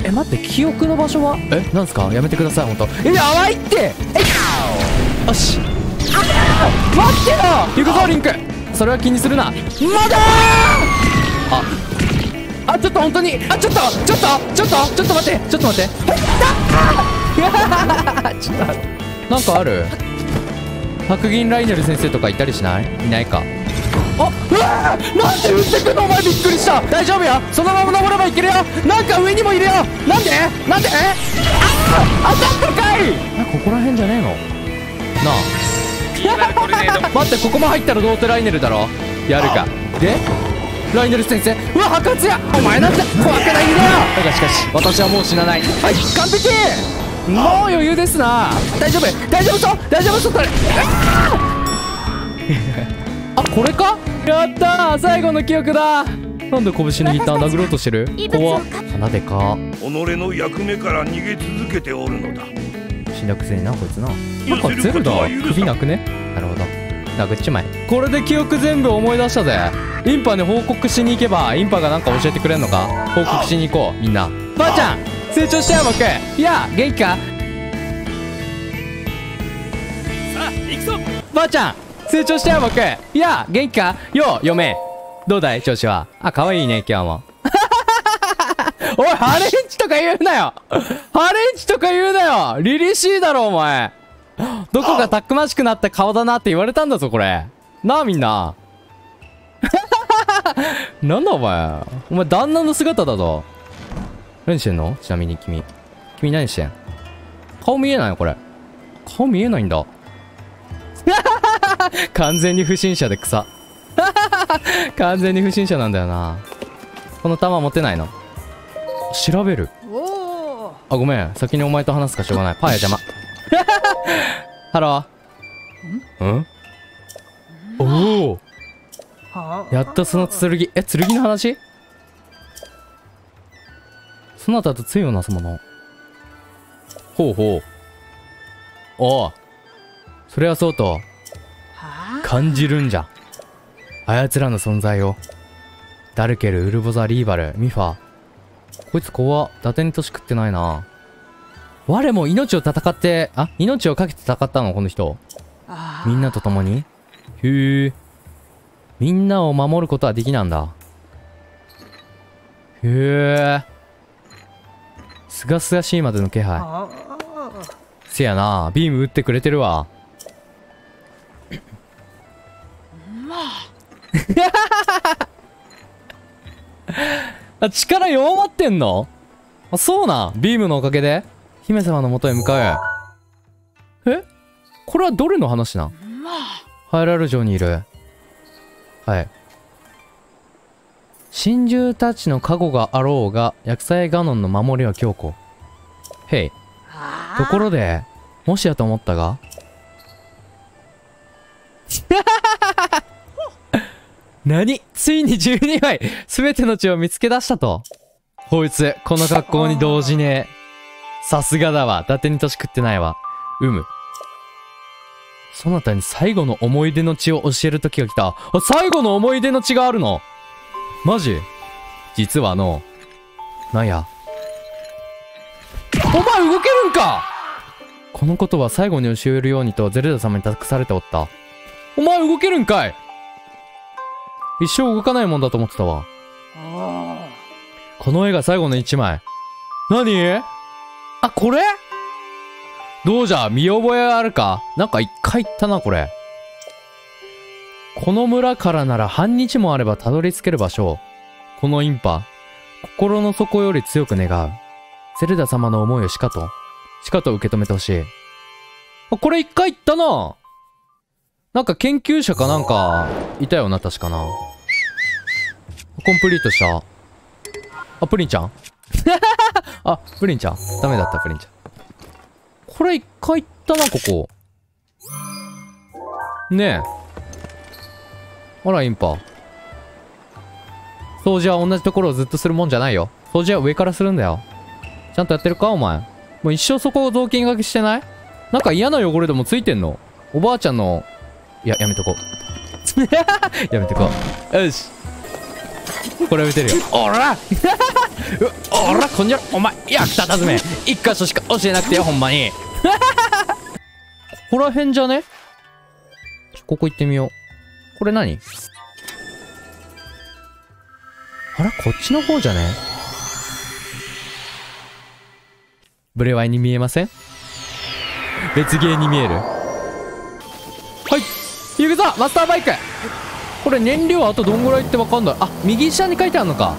待って、記憶の場所はなんすか？やめてください、ほんと。やばいって。よし。待ってよ。行くぞ、リンク。それは気にするな。まだちょっと本当に、ちょっと待って、ちょっと待って。ちょっと、なんかある？白銀ライネル先生とかいたりしない？いないか。なんで撃ってくんのお前、びっくりした。大丈夫よ、そのまま登ればいけるよ。なんか上にもいるよ。なんで当たったかい。ここら辺じゃねえのなあ。待って、ここも入ったらローテライネルだろ。やるか。でライネル先生、うわ破壊や。お前なんて怖くないんだよ。だがしかし私はもう死なない。はい、完璧。もう余裕ですな。大丈夫そうこれ。これか。やったー、最後の記憶だ。なんで拳握った？殴ろうとしてる。怖っ。鼻でか。 己の役目から逃げ続けておるのだ。 死んだくせにな、こいつな。なんかゼルダ首なくね。なるほど、殴っちまえ。これで記憶全部思い出したぜ。インパに報告しに行けばインパがなんか教えてくれんのか。報告しに行こう、みんな。ばあちゃん成長したよ僕。いや元気か。 さあ行くぞ。 ばあちゃん成長したよ僕。いや元気かよ嫁。どうだい調子は。可愛いね今日も。おいハレンチとか言うなよ。ハレンチとか言うなよ。凛々しいだろお前。どこかたくましくなった顔だなって言われたんだぞこれ。なあみんな。なんだお前旦那の姿だぞ。何してんの？ちなみに君何してん？顔見えないのこれ。顔見えないんだ。完全に不審者で草。完全に不審者なんだよな。この弾持てないの？調べる。ごめん、先にお前と話すかしょうがない。パーや邪魔。ハロー。おお、やったその剣。剣の話？そなたと対をなすもの。ほうほう。おお、それはそうと感じるんじゃ。あやつらの存在を。ダルケル、ウルボザ、リーバル、ミファ。こいつ怖っ。伊達に年食ってないな。我も命をかけて戦ったのこの人。みんなと共に。へえ。みんなを守ることはできなんだ。へえ。すがすがしいまでの気配。せやな、ビーム撃ってくれてるわ。力弱まってんの？そうなん。ビームのおかげで姫様の元へ向かう。これはどれの話なん？ハイラル城にいる。はい。神獣たちの加護があろうが薬剤ガノンの守りは強固。へい。ところでもしやと思ったが。何？ついに12枚全ての血を見つけ出したと。こいつこの格好に動じねえ。さすがだわ。伊達に年食ってないわ。そなたに最後の思い出の血を教える時が来た。最後の思い出の血があるの？マジ？実はなんや。お前動けるんか。このことは最後に教えるようにとゼルダ様に託されておった。お前動けるんかい。一生動かないもんだと思ってたわ。この絵が最後の一枚。何？これ？どうじゃ、見覚えあるか？なんか一回言ったな、これ。この村からなら半日もあればたどり着ける場所。このインパ、心の底より強く願う。ゼルダ様の思いをしかと受け止めてほしい。これ一回言ったな。なんか研究者かなんか、いたよな、確かな。コンプリートした。プリンちゃんプリンちゃん。ダメだった、プリンちゃん。これ一回行ったな、ここ。ねえ。ほら、インパ。掃除は同じところをずっとするもんじゃないよ。掃除は上からするんだよ。ちゃんとやってるか、お前。もう一生そこを雑巾がけしてない？なんか嫌な汚れでもついてんの？おばあちゃんの、いや、やめとこう。やめとこう。よし。これ打てるよ。おらおおらこんにゃろ、お前役立たずめ。一箇所しか教えなくてよ、ほんまに。ここら辺じゃね？ここ行ってみよう。これ何？あら、こっちの方じゃね？ブレワイに見えません？別ゲーに見える？はい、行くぞマスターバイク。これ燃料あとどんぐらいってわかんない。あ、右下に書いてあるのか。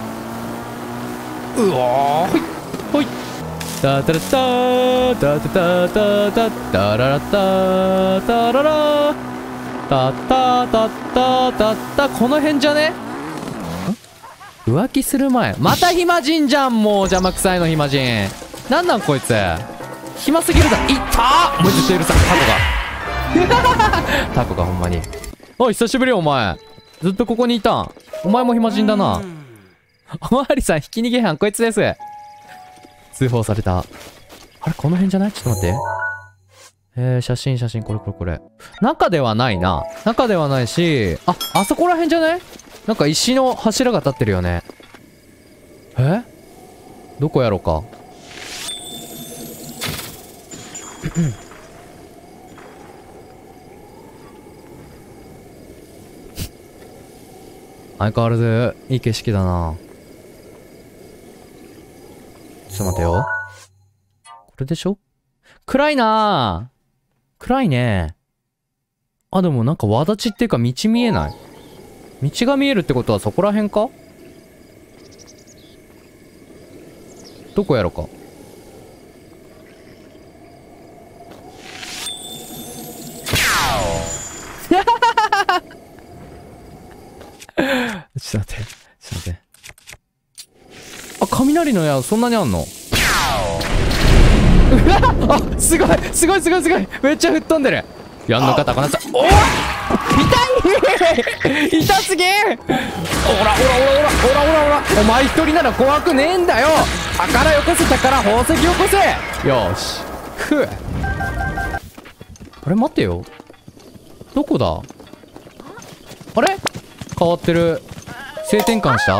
うわー、ほいほい、タタラタータタタタタタララタタララタタタタタタ。この辺じゃね？浮気する前。また暇人じゃん、もう邪魔くさいの暇人。なんなんこいつ、暇すぎるだ。いったー、もう絶対許さん。タコがほんまに。おい久しぶり。お前ずっとここにいたん？お前も暇人だな。おまわりさん、ひき逃げ犯こいつです。通報された。あれこの辺じゃない？ちょっと待って。写真これ中ではないな。中ではないし、あそこら辺じゃない？なんか石の柱が立ってるよね。どこやろうか。相変わらずいい景色だな。ちょっと待てよ。これでしょ？暗いなぁ。暗いね。あ、でもなんか輪立ちっていうか道見えない。道が見えるってことはそこら辺か？どこやろか。ちょっと待って。あ、雷の矢そんなにあんの？うわっ、あ、すごいめっちゃ吹っ飛んでる。やんのか高菜さん。おい痛い痛すぎん。おらお前一人なら怖くねえんだよ。宝よこせ、宝宝石よこせ。よしふう。あれ待ってよ、どこだ？あれ変わってる。性転換した？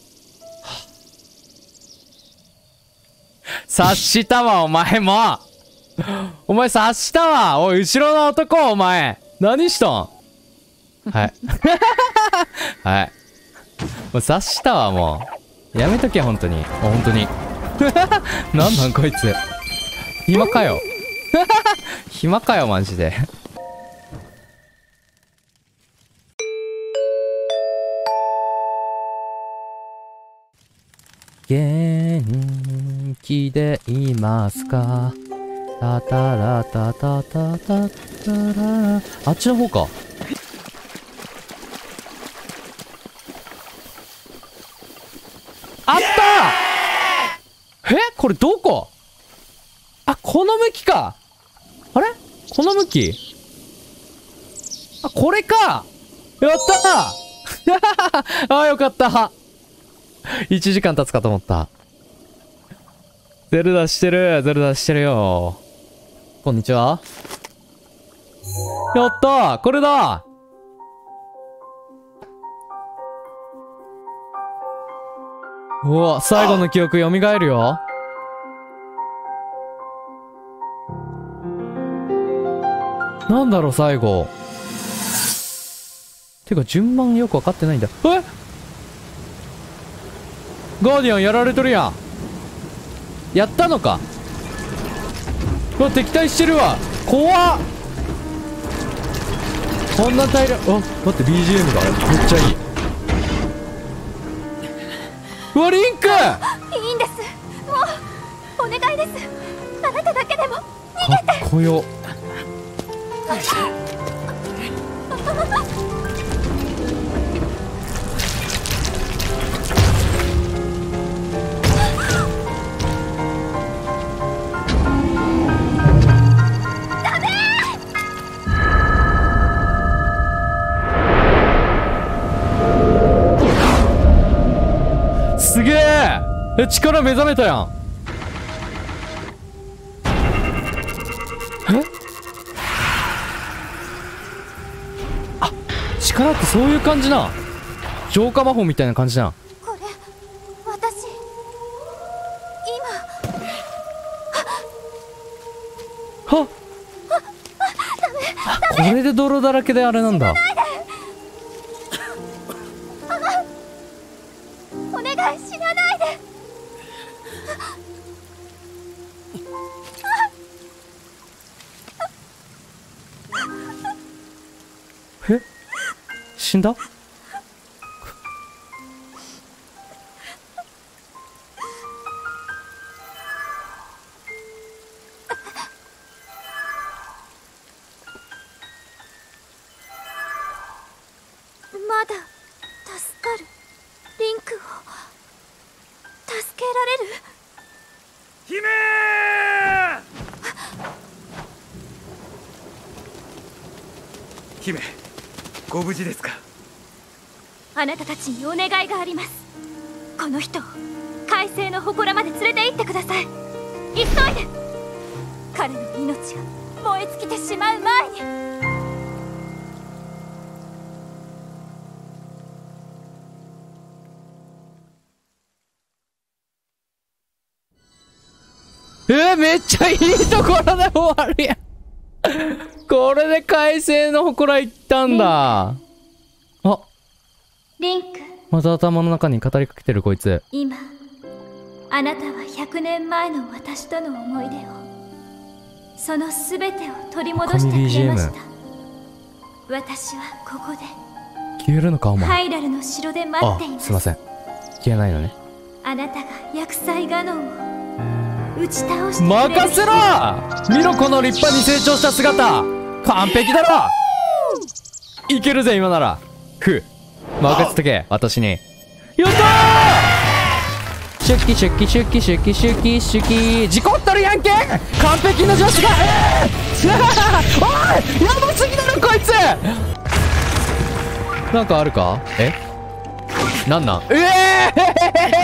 察したわお前も。お前察したわ。おい後ろの男、お前何しとん？はいはい、もう察したわ。もうやめとけ本当に。本当になんなんこいつ、暇かよ暇かよマジで。元気でいますか？タタラタタタタタラ。あっちの方か。あった。これどこ？あ、この向きか。あれこの向き。あ、これか。やったーあ、よかった。1時間経つかと思った。ゼルダしてるよ。こんにちは。やったー、これだ。うわ、最後の記憶蘇るよ。なんだろう最後。てか順番よく分かってないんだ。ガーディアンやられとるやん。やったのか。うわ、敵対してるわ。怖っ。こんな大量。あ、待って BGM がめっちゃいい。うわ、リンク。 いいんです。もうお願いです。あなただけでも逃げて。 かっこよ。すげえ。力目覚めたやん。あ、力ってそういう感じな。浄化魔法みたいな感じな。 これ私はっ、これで泥だらけであれなんだ。 お願い、死なないで。 え、死んだ？ まだ助かる。リンクを助けられる。 姫姫、ご無事ですか？ あなたたちにお願いがあります。この人を海星の祠まで連れて行ってください。急いで。彼の命が燃え尽きてしまう前に。 めっちゃいいところで終わるやん。これで海星の祠行ったんだ。あ、 リンク、 また頭の中に語りかけてるこいつ。 今あなたは100年前の私との思い出を、その全てを取り戻してくれました。私はここで消えるのかお前。 ハイラルの城で待っています。 すいません、消えないのね。 あなたが厄災ガノンを打ち倒してくれる。 任せろ。見ろこの立派に成長した姿。完璧だろ。いけるぜ今なら。任せとけ私に。やったー。シュッキシュッキシュッキシュッキシュッキシュッキ、事故っとるやんけ。完璧な女子がおい、やばすぎだろこいつ。なんかあるか？なんなん？